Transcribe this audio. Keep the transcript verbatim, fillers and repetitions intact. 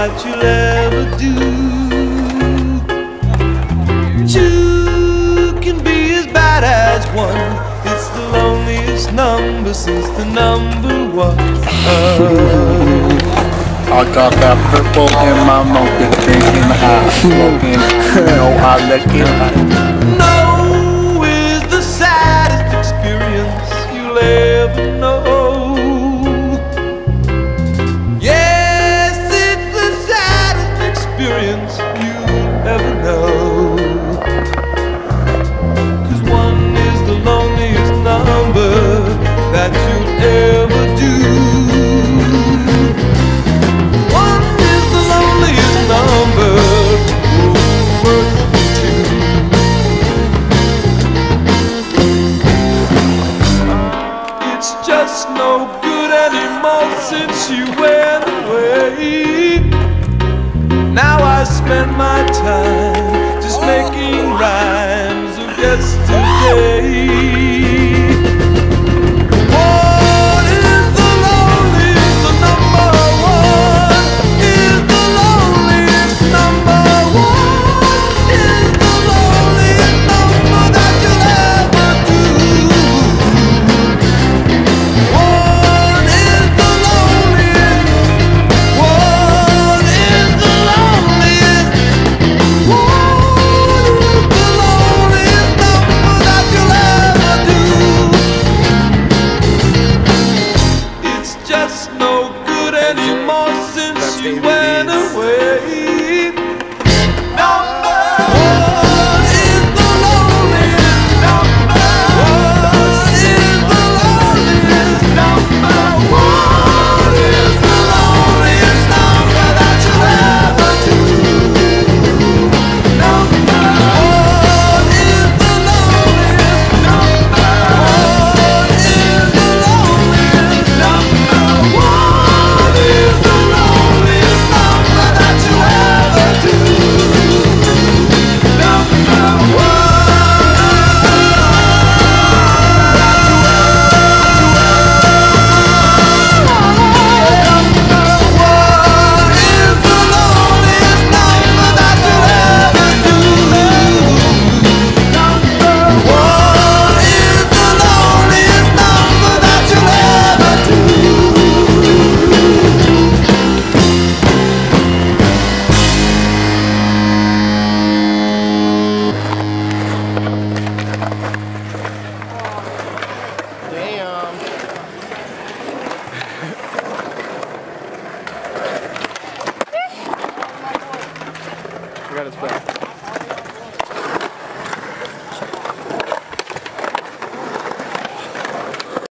that you'll ever do. Two can be as bad as one. It's the loneliest number since the number one. I got that purple in my mouth, the drinking, I smoking, you know I like it. No is the saddest experience you'll ever know. Yes, it's the saddest experience you'll ever know. Cause one is the loneliest number that you'll ever do. Just no good anymore since you went away. Now I spend my time just making rhymes of yesterday. Just no good anymore since you went away. Number one is the loneliest. Number one is the loneliest. Number one is the loneliest number that you'll ever do. Number one is the loneliest. Number one is the loneliest. Number one is the loneliest number that you ever do. Number I got his back.